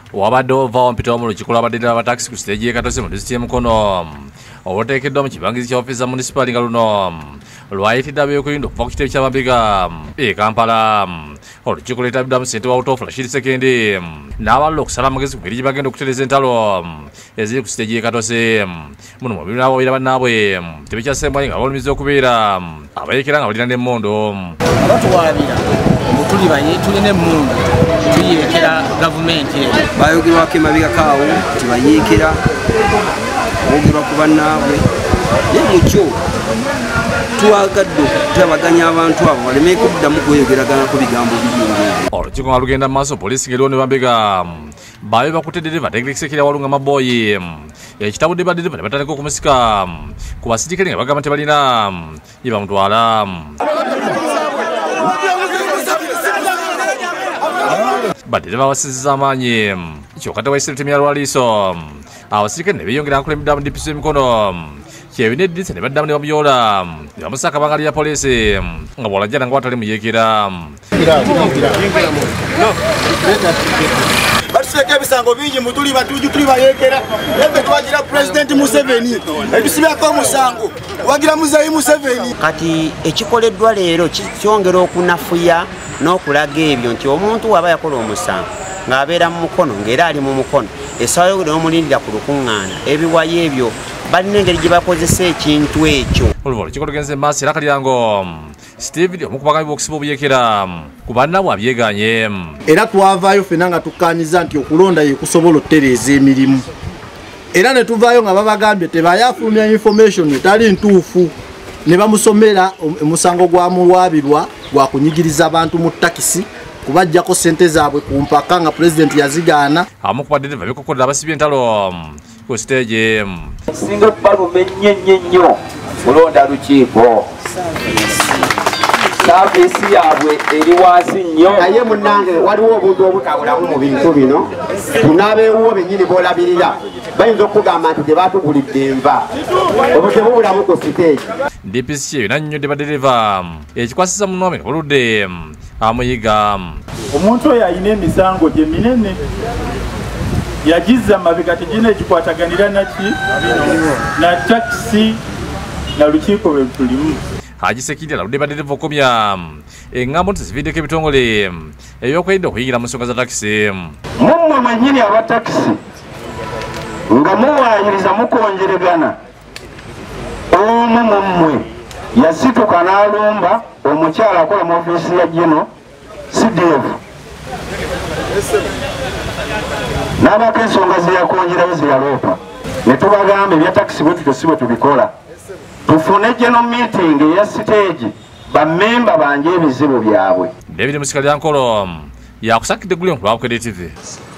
wabadde ova mpita mu lukiiko lw'abaddirira ba taxi ku siteegi y'e Katosi mu disitulikiti y'e Mukono obuteekeddwa mu kibangizi kya ofiisi za munisipaali nga luno lwayitidde ab'ebyokwerinda okuva ku kitebe ky'Amabega e Kampala. Olukiiko lwetabiddwamu ssente wa Butoofu Rashid Sekendi n'abalala okusala amagezi ku ngeri gye bagenda okutereeza entalo eziri ku siteegi y'e Katosi. Muno mu bibiina babeera bannaabwe kitebe kya Ssembwayi nga balumiriza okubeera abayekera nga balina n'emmondo. Abatuwaabira tulina emmundu tuyeekera gavumenti bayogerwako emabega kaawo tibayeekera bogerwa ku bannaabwe naye mukyo twagadde okutabaganya abantu abo balemeko okuddamu kweyogeragana ku bigambo biyingi. Olukiiko nga lugenda mu maaso poliisi ng'eriwo ne Bambega babe bakutte dereva Tegrikisekera Walunga Maboyi ekitabudde baddereva ne batandika okumusika ku basirikale nga bagamba tebalina ye bamutwala. Baddereva basizza amaanyi kyokka tewaisire ttemu ya lwaliiso abasirikale ne beeyongera nkulembedde mu DPC Mikono kyebina eddirisa ne baddamu ne bamuyoola ne bamusaka bangali ya poliisi nga bw'olajjana nga watali muyeekera. Batuseka ebisango bingi mutuli batuju tuli bayeekera ebe twagira President Museveni ebisibako omusango wagira Muzeeyi Museveni. Kati ekikoleddwa leero kyongera okunafuya n'okulaga ebyo nti omuntu aba yakola omusango ng'abeera mu mukono ng'era ali mu mukono essaawa n'omulindira ku lukuŋŋaana ebiwayo ebyo balina engeri gye bakozesa ekintu ekyo. Olukiiko lugenze mu maaso era Kalyango Steve omu ku bagambi b'okusiba obuyeekera ku bannaabwe abyegaanye. Era twavaayo ffenna nga tukkaanyiza nti okulonda ye kusobola okutereeza emirimu era ne tuvaayo nga babagambye tebayafulumya information etali ntuufu ne bamusomera omusango gwamulwabirwa gwa kunyigiriza abantu mu takisi kubajjako ssente zaabwe ku mpaka nga pulezidenti yazigaana. Abamu ku baddereva beekokodde abasibye entalo ku siteegi. Singa okubaluma ennyo mulonda lukiiko saaviisi yaabwe eri wansi nnyo. Naye munnange waliwo obuntu obutabulamu mu bintu bino tunaabeewo bennyini boolabirira bayinza okugamba nti tebatugulidde enva obwo tebubulamu ku siteegi. DPC yonna nnyonnyoddde baddereva ekikwasisa munno ne buludde amuyiga. Omuntu oyo alina emisango gye minene yagizza mabega tegina ekikwataganira na takisi na lukiiko lwe tulimu. Haji Sekindi aludde baddereva okomya engambo nti ziviiddeko ebitongole ebyokwerinda okuyigira mu nsonga za takisi. Mummwe mwennyini aba takisi nga muwaayiriza mukonjeregana omu mummwe yasituka n'alumba omukyala akola mu ofiisi ya Gino CDF n'abako ensonga zeyakonjerayo zeyaloopa ne tubagamba ebya takisi bwe tutyo si bwe tubikola. Tufune General meeting eya siteegi bammemba banje ebizibu byabwe. David Musikalyankolo yakusakidde Gulyo ku lwa KDTV.